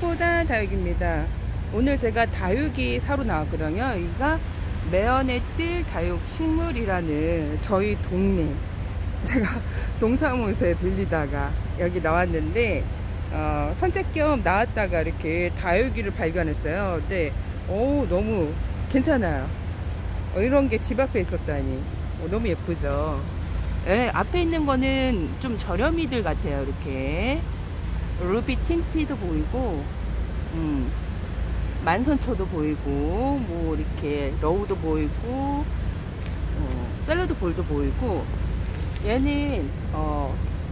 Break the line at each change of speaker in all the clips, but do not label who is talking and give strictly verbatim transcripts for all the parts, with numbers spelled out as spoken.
무엇보다 다육입니다. 오늘 제가 다육이 사러 나왔거든요. 여기가 매연의 뜰 다육식물이라는 저희 동네, 제가 동사무소에 들리다가 여기 나왔는데 어, 산책 겸 나왔다가 이렇게 다육이를 발견했어요. 근데 오, 너무 괜찮아요. 어, 이런 게 집 앞에 있었다니. 어, 너무 예쁘죠. 네, 앞에 있는 거는 좀 저렴이들 같아요. 이렇게 루비 틴티도 보이고, 음, 만선초도 보이고, 뭐 이렇게 러우도 보이고, 어, 샐러드 볼도 보이고. 얘는 어,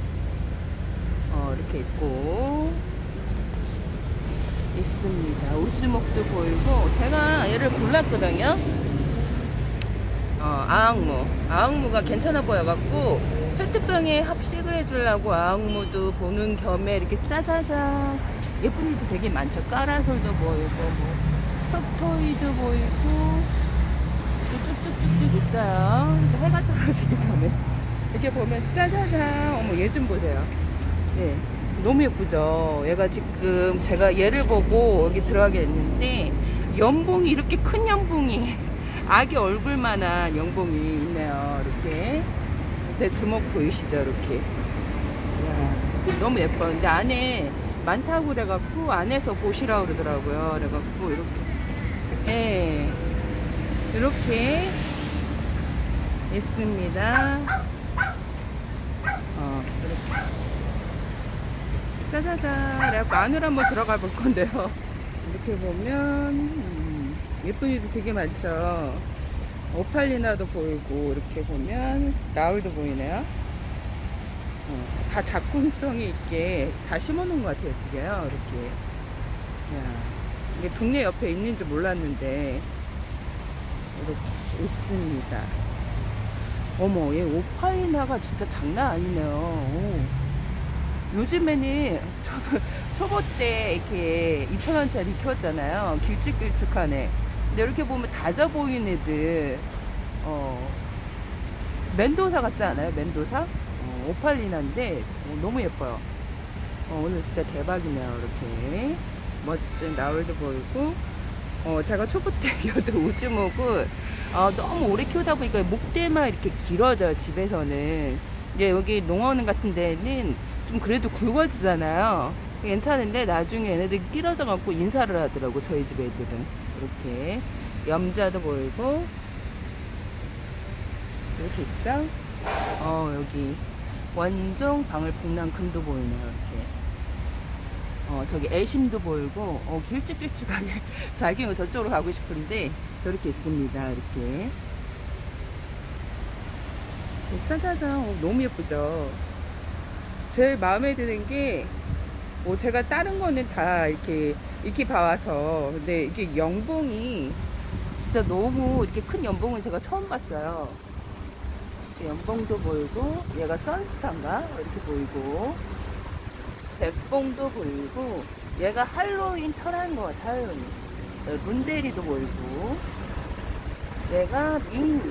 어 이렇게 있고 있습니다. 우주목도 보이고. 제가 얘를 골랐거든요. 어, 아앙무 아앙무가 괜찮아 보여갖고 페트병에 합식을 해주려고 아앙무도 보는 겸에 이렇게 짜자잔 예쁜 일도 되게 많죠. 까라솔도 보이고, 뭐 흑토이도 보이고, 쭉쭉쭉쭉 있어요. 해가 떨어지기 전에 이렇게 보면 짜자잔. 어머, 얘 좀 보세요. 예, 너무 예쁘죠. 얘가 지금 제가 얘를 보고 여기 들어가게 됐는데 연봉이, 이렇게 큰 연봉이 아기 얼굴만한 연봉이 있네요. 이렇게 제 주먹 보이시죠? 이렇게. 이야, 너무 예뻐요. 근데 안에 많다고 그래갖고 안에서 보시라고 그러더라고요. 그래갖고 이렇게, 예, 이렇게 있습니다. 어, 이렇게 짜자잔. 그래갖고 안으로 한번 들어가 볼 건데요. 이렇게 보면 음, 예쁜 이도 되게 많죠. 오팔리나도 보이고, 이렇게 보면 라울도 보이네요. 어, 다 작품성이 있게 다 심어놓은 것 같아요. 예쁘게요. 이렇게. 야, 이게 동네 옆에 있는지 몰랐는데 이렇게 있습니다. 어머, 얘 오팔리나가 진짜 장난 아니네요. 오. 요즘에는 저도 초보 때 이렇게 이천 원짜리 키웠잖아요. 길쭉길쭉하네. 근데 이렇게 보면 다져 보이는 애들, 어, 멘도사 같지 않아요? 멘도사? 어, 오팔리나인데 어, 너무 예뻐요. 어, 오늘 진짜 대박이네요. 이렇게 멋진 라울도 보이고. 어, 제가 초보 때 키웠던 우주목을 어, 너무 오래 키우다 보니까 목대만 이렇게 길어져요. 집에서는. 이제 여기 농원 같은 데는 좀 그래도 굵어지잖아요. 괜찮은데 나중에 얘네들이 길어져 갖고 인사를 하더라고, 저희 집 애들은. 이렇게 염자도 보이고 이렇게 있죠. 어, 여기 원종 방울복랑금도 보이네요. 이렇게. 어, 저기 애심도 보이고. 어, 길쭉길쭉하게 잘 키우고 저쪽으로 가고 싶은데 저렇게 있습니다. 이렇게. 짜자잔. 어, 너무 예쁘죠. 제일 마음에 드는 게, 뭐 제가 다른 거는 다 이렇게 이렇게 봐와서, 근데 이게 연봉이 진짜 너무, 이렇게 큰 연봉은 제가 처음 봤어요. 연봉도 보이고, 얘가 선스타인가 이렇게 보이고, 백봉도 보이고, 얘가 할로윈 철화인 것 같아요. 할로윈. 문대리도 보이고, 얘가 민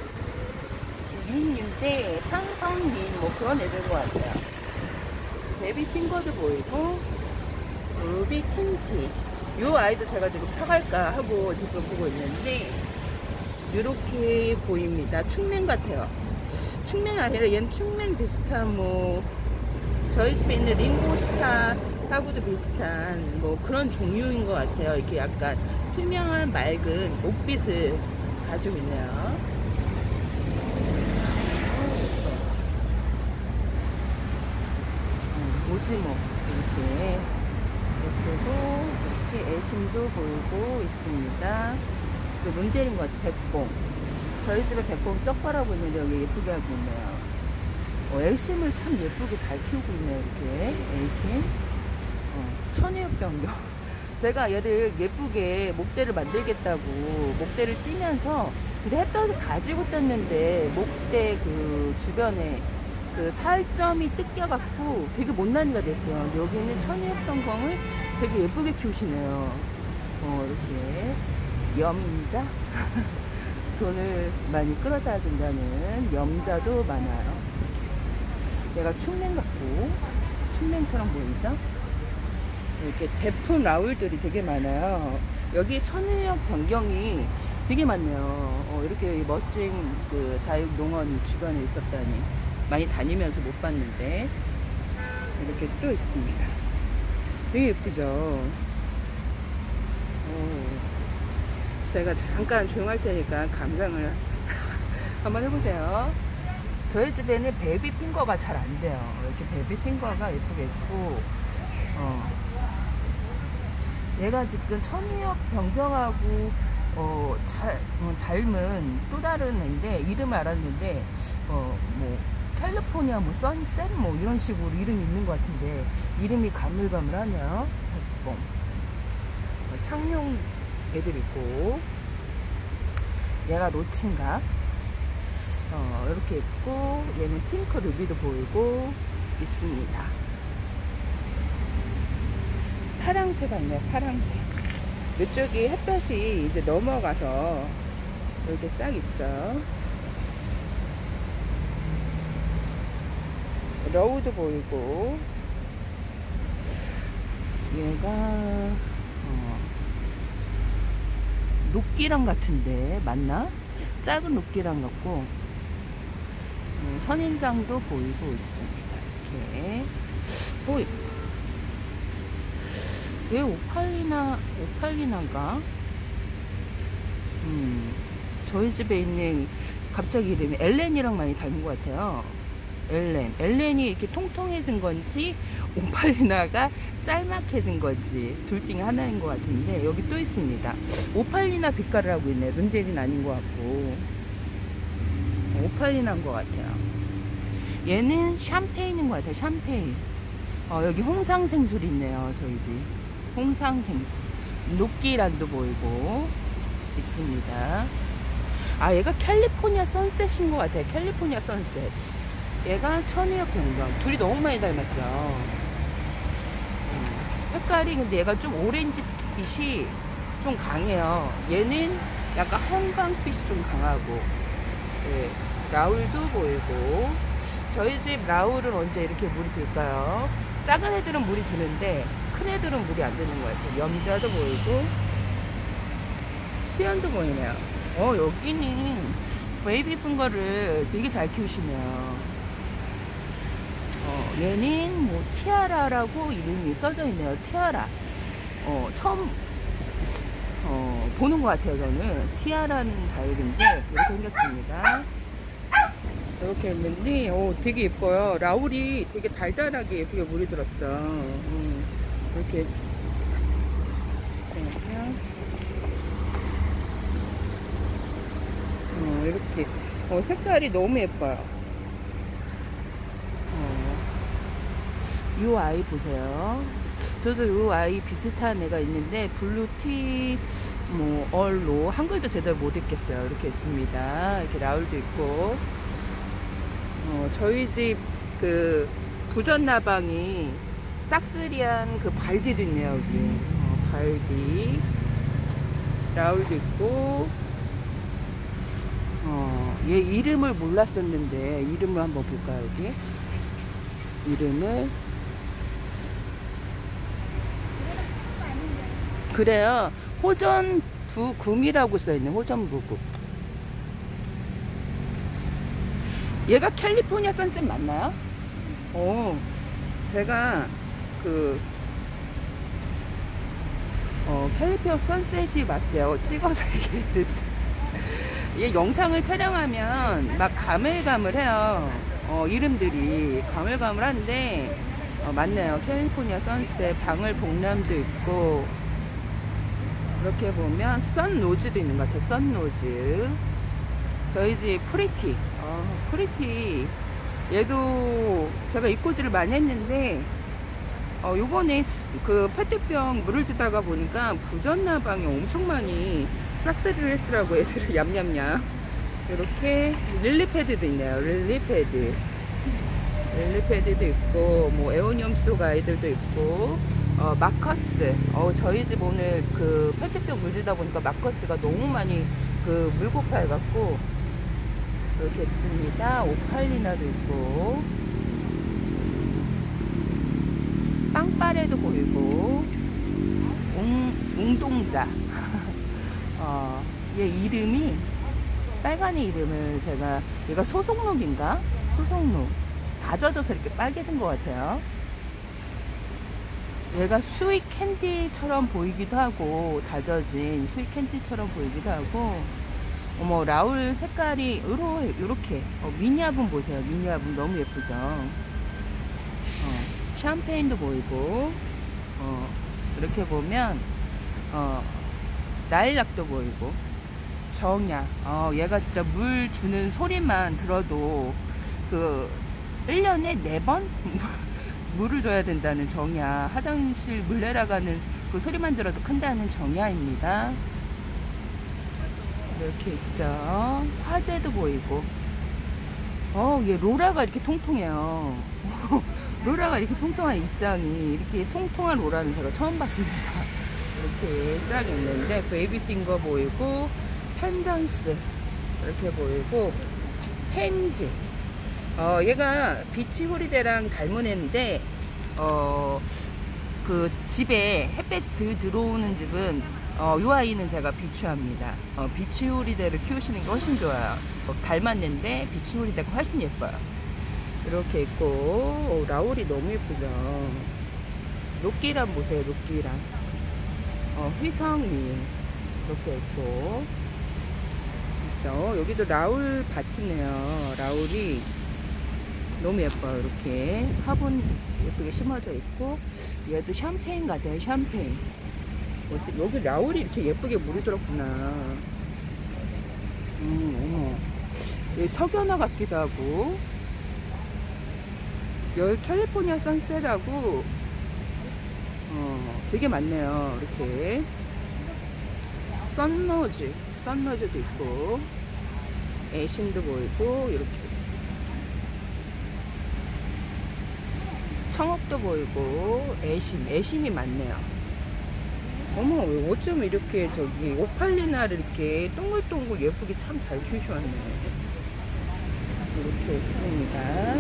민인데 창성민 뭐 그런 애들인 것 같아요. 베비 핑거도 보이고, 루비 틴티. 요 아이도 제가 지금 사갈까 하고 지금 보고 있는데 이렇게 보입니다. 충맹 같아요. 충맹 아니라 얘는 충맹 비슷한, 뭐 저희 집에 있는 링고스타 하고도 비슷한 뭐 그런 종류인 것 같아요. 이렇게 약간 투명한 맑은 옥빛을 가지고 있네요. 오지모 이렇게 예쁘고, 이렇게 애심도 보이고 있습니다. 그 문대린 것 같아요. 백봉. 저희 집에 백봉 쩍 바라고 있는데 여기 예쁘게 하고 있네요. 어, 애심을 참 예쁘게 잘 키우고 있네요. 이렇게 애심. 어, 천혜역병경. 제가 얘를 예쁘게 목대를 만들겠다고 목대를 띄면서, 근데 햇볕을 가지고 떴는데 목대 그 주변에 그 살점이 뜯겨갖고 되게 못난이가 됐어요. 여기 있는 천혜역병경을 되게 예쁘게 키우시네요. 어, 이렇게 염자. 돈을 많이 끌어다 준다는 염자도 많아요. 얘가 충맹 같고, 충맹처럼 보이죠? 이렇게 대품 라울들이 되게 많아요. 여기 천혜역 변경이 되게 많네요. 어, 이렇게 멋진 그 다육 농원 주변에 있었다니 많이 다니면서 못 봤는데 이렇게 또 있습니다. 되게 예쁘죠. 어, 제가 잠깐 조용할 테니까 감상을 한번 해보세요. 저희 집에는 베이비 핑거가 잘 안 돼요. 이렇게 베이비 핑거가 예쁘게 있고, 어, 얘가 지금 천이역 병정하고 어, 잘, 어, 닮은 또 다른 애인데 이름을 알았는데 어, 뭐 캘리포니아 뭐 선셋 뭐 이런 식으로 이름이 있는 것 같은데 이름이 가물가물하네요. 백봉 창룡 애들 있고, 얘가 로친가 어, 이렇게 있고, 얘는 핑크 루비도 보이고 있습니다. 파랑새가 있네요. 파랑새. 이쪽이 햇볕이 이제 넘어가서 이렇게 쫙 있죠. 러우도 보이고, 얘가 어, 녹기랑 같은데 맞나? 작은 녹기랑 같고, 음, 선인장도 보이고 있습니다. 이렇게 보이. 얘 오팔리나, 오팔리나인가? 음, 저희 집에 있는 갑자기 이름이 엘렌이랑 많이 닮은 것 같아요. 엘렌. 엘렌이 이렇게 통통해진 건지, 오팔리나가 짤막해진 건지, 둘 중에 하나인 것 같은데, 여기 또 있습니다. 오팔리나 빛깔을 하고 있네요. 룬데리는 아닌 것 같고. 오팔리나인 것 같아요. 얘는 샴페인인 것 같아요. 샴페인. 어, 여기 홍상생술이 있네요. 저희 집. 홍상생수. 녹기란도 보이고 있습니다. 아, 얘가 캘리포니아 선셋인 것 같아요. 캘리포니아 선셋. 얘가 천이역 변경. 둘이 너무 많이 닮았죠. 음, 색깔이 근데 얘가 좀 오렌지빛이 좀 강해요. 얘는 약간 형광빛이 좀 강하고. 네, 라울도 보이고. 저희 집 라울은 언제 이렇게 물이 들까요? 작은 애들은 물이 드는데 큰 애들은 물이 안 드는 것 같아요. 염자도 보이고 수연도 보이네요. 어, 여기는 베이비 핑거를 되게 잘 키우시네요. 어, 얘는 뭐 티아라라고 이름이 써져 있네요. 티아라. 어, 처음 어, 보는 것 같아요. 저는 티아라는 다육인데 이렇게 생겼습니다. 이렇게 있는데 오, 되게 예뻐요. 라울이 되게 달달하게 예쁘게 물이 들었죠. 음, 이렇게 잠깐만요. 어, 이렇게 어, 색깔이 너무 예뻐요. 어, 이 아이 보세요. 저도 이 아이 비슷한 애가 있는데 블루티 뭐 얼로 한글도 제대로 못 읽겠어요. 이렇게 있습니다. 이렇게 라울도 있고. 어, 저희 집 그 부전나방이 싹스리한 그 발디도 있네요. 여기 어, 발디 라울도 있고. 어, 얘 이름을 몰랐었는데 이름을 한번 볼까요? 여기 이름을 그래요. 호전부금이라고 써있네. 호전부금. 얘가 캘리포니아 선셋 맞나요? 어, 제가 그 어, 캘리포니아 선셋이 맞대요. 찍어서 얘기했는데 얘 영상을 촬영하면 막 가물가물해요. 어, 이름들이 가물가물한데 어, 맞네요. 캘리포니아 선셋. 방울복람도 있고, 이렇게 보면 썬로즈도 있는 것 같아요. 썬로즈. 저희 집 프리티. 어, 프리티. 얘도 제가 입고지를 많이 했는데 어, 요번에 그 페트병 물을 주다가 보니까 부전나방이 엄청 많이 싹쓸이를 했더라고. 애들을 얌얌얌. 이렇게 릴리패드도 있네요. 릴리패드. 릴리패드도 있고, 뭐 에오니엄 속 아이들도 있고, 어, 마커스. 어, 저희 집 오늘 그 페트병 물 주다 보니까 마커스가 너무 많이 그 물고파해 갖고 이렇게 있습니다. 오팔리나도 있고, 빵 햇바레도 보이고, 웅, 웅동자. 어, 얘 이름이, 빨간이 이름을 제가, 얘가 소송록인가? 소송록. 다 젖어서 이렇게 빨개진 것 같아요. 얘가 스윗 캔디처럼 보이기도 하고, 다져진 스윗 캔디처럼 보이기도 하고, 어머, 라울 색깔이 요러, 요렇게. 어, 미니화분 보세요. 미니화분 너무 예쁘죠? 어, 샴페인도 보이고, 어, 이렇게 보면, 어, 라일락도 보이고, 정야. 어, 얘가 진짜 물 주는 소리만 들어도, 그, 일 년에 네 번? 물을 줘야 된다는 정야. 화장실 물 내려가는 그 소리만 들어도 큰다는 정야입니다. 이렇게 있죠. 화재도 보이고. 어, 얘 로라가 이렇게 통통해요. 로라가 이렇게 통통한 입장이, 이렇게 통통한 로라는 제가 처음 봤습니다. 이렇게 쫙 있는데, 베이비 핑거 보이고, 펜던스 이렇게 보이고, 펜지. 어, 얘가 비치 호리데랑 닮은 애인데, 어, 그 집에 햇볕이 들 들어오는 집은, 어, 이 아이는 제가 비추합니다. 어, 비치 호리데를 키우시는 게 훨씬 좋아요. 어, 닮았는데 비치 호리데가 훨씬 예뻐요. 이렇게 있고, 오, 라울이 너무 예쁘죠. 녹기란 보세요, 녹기란. 어, 휘성이 이렇게 있고, 그죠? 여기도 라울 밭이네요. 라울이 너무 예뻐요. 이렇게 화분 예쁘게 심어져 있고, 얘도 샴페인 같아요. 샴페인. 여기 라울이 이렇게 예쁘게 물이 들었구나. 음, 어머. 여기 석연화 같기도 하고, 여기 캘리포니아 선셋하고, 어, 되게 많네요. 이렇게. 선로즈, 선로즈도 있고, 애심도 보이고, 이렇게. 청옥도 보이고, 애심, 애심이 많네요. 어머, 어쩜 이렇게 저기 오팔리나를 이렇게 동글동글 예쁘게 참 잘 키우셨네. 이렇게 있습니다.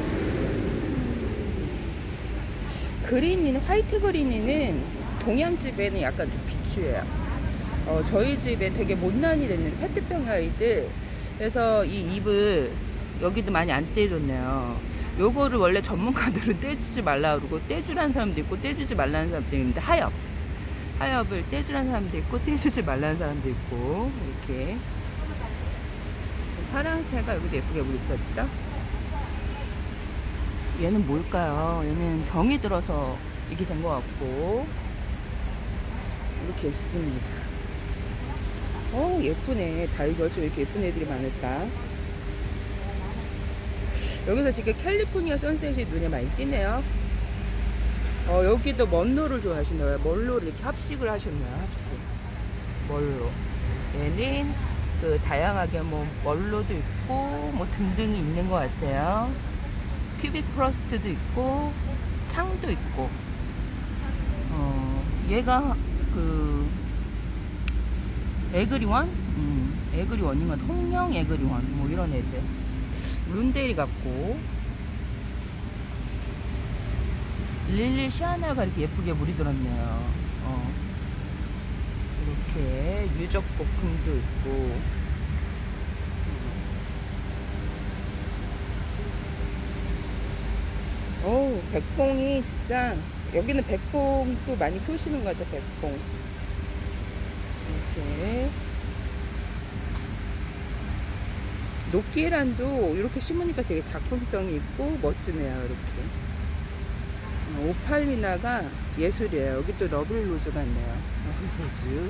그린이는, 화이트 그린이는 동양집에는 약간 좀 비추해요. 어, 저희 집에 되게 못난이 됐는 페트병 아이들. 그래서 이 잎을 여기도 많이 안 떼줬네요. 요거를 원래 전문가들은 떼주지 말라 그러고, 떼주라는 사람도 있고 떼주지 말라는 사람도 있는데, 하엽 하엽을 떼주라는 사람도 있고 떼주지 말라는 사람도 있고, 이렇게 파랑새가 여기도 예쁘게 물이 들었죠. 얘는 뭘까요? 얘는 병이 들어서 이렇게 된 것 같고, 이렇게 있습니다. 어, 예쁘네. 달걀 좀 이렇게 예쁜 애들이 많을까. 여기서 지금 캘리포니아 선셋이 눈에 많이 띄네요. 어, 여기도 먼로를 좋아하시나요? 멀로를 이렇게 합식을 하셨나요? 합식. 멀로. 얘는 그 다양하게 뭐 멀로도 있고 뭐 등등이 있는 것 같아요. 큐빅 프로스트도 있고 창도 있고. 어, 얘가 그 에그리원? 음, 에그리원인가? 통영 에그리원 뭐 이런 애들. 룬데이 같고, 릴리 시아나가 이렇게 예쁘게 물이 들었네요. 어. 이렇게 유적볶음도 있고, 오, 백봉이 진짜, 여기는 백봉도 많이 키우시는 것 같아요. 백봉 이렇게. 녹기란도 이렇게 심으니까 되게 작품성이 있고 멋지네요. 이렇게. 오팔미나가 예술이에요. 여기 또 러블로즈 같네요. 러블로즈.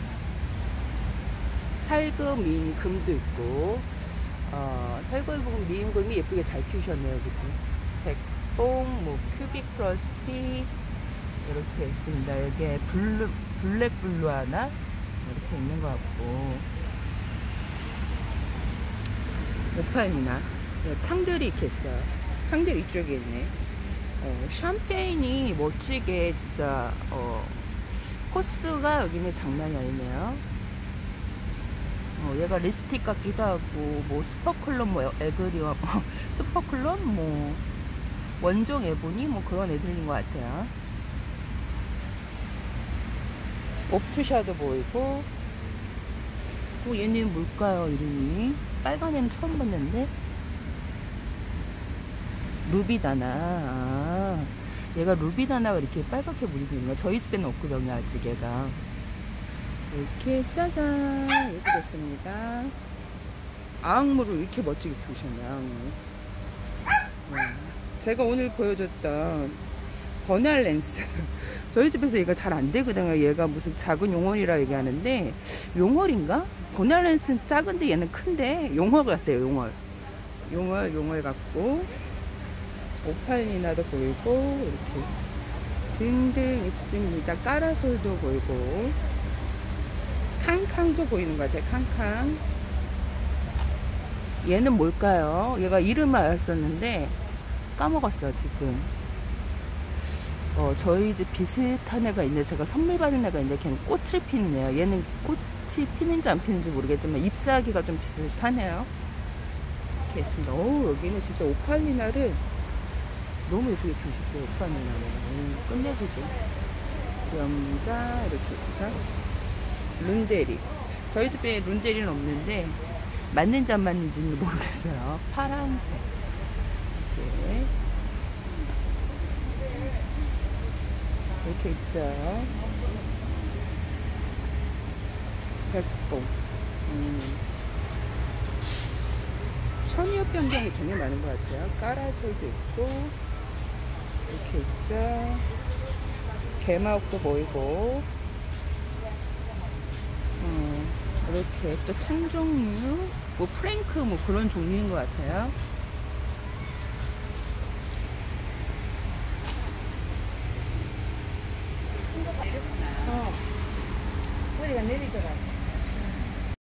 살금 미인금도 있고, 어, 살금 미인금이 예쁘게 잘 키우셨네요. 여기도 백봉, 뭐 큐빅 프로스티 이렇게 있습니다. 여기에 블루, 블랙 블루 하나 이렇게 있는 것 같고, 오팔미나 창들이 이렇게 있어요. 창들이 이쪽에 있네. 어, 샴페인이 멋지게 진짜, 어, 코스가 여기는 장난이 아니네요. 어, 얘가 립스틱 같기도 하고, 뭐 스퍼클럼, 뭐 에그리와 스퍼클럼, 뭐 원종 에보니 뭐 그런 애들인 것 같아요. 옵투샤도 보이고. 또 얘는 뭘까요, 이름이? 빨간 애는 처음 봤는데. 루비다나. 아, 얘가 루비다나가 이렇게 빨갛게 물리고 있는 거야. 저희 집에는 없거든요, 아직 얘가. 이렇게 짜잔 이렇게 됐습니다. 아악무를 이렇게 멋지게 키우셨네요. 아악무. 네. 제가 오늘 보여줬던 버날랜스 저희 집에서 얘가 잘 안 되거든요. 얘가 무슨 작은 용월이라 얘기하는데 용월인가? 버날랜스는 작은데 얘는 큰데 용월 같대요. 용월 용월 용월 같고 오팔리나도 보이고 이렇게 등등 있습니다. 까라솔도 보이고 캉캉도 보이는 것 같아요. 캉캉. 얘는 뭘까요? 얘가 이름을 알았었는데 까먹었어 지금. 어, 저희 집 비슷한 애가 있는데 제가 선물 받은 애가 있는데 걔는 꽃을 피는 애요. 얘는 꽃이 피는지 안 피는지 모르겠지만 잎사귀가 좀 비슷하네요. 이렇게 있습니다. 오, 여기는 진짜 오팔리나를 너무 예쁘게 키우셨어요. 오팔리나를. 음, 끝내주죠. 염자 이렇게 있어. 룬데리. 저희 집에 룬데리는 없는데 맞는지 안 맞는지는 모르겠어요. 파란색. 이렇게. 이렇게 있죠. 백봉. 음. 천이엽 변경이 되게 많은 것 같아요. 까라솔도 있고, 이렇게 있죠. 개마옥도 보이고, 음, 이렇게 또 창종류, 뭐 프랭크 뭐 그런 종류인 것 같아요. 어, 뿌리가 내리더라.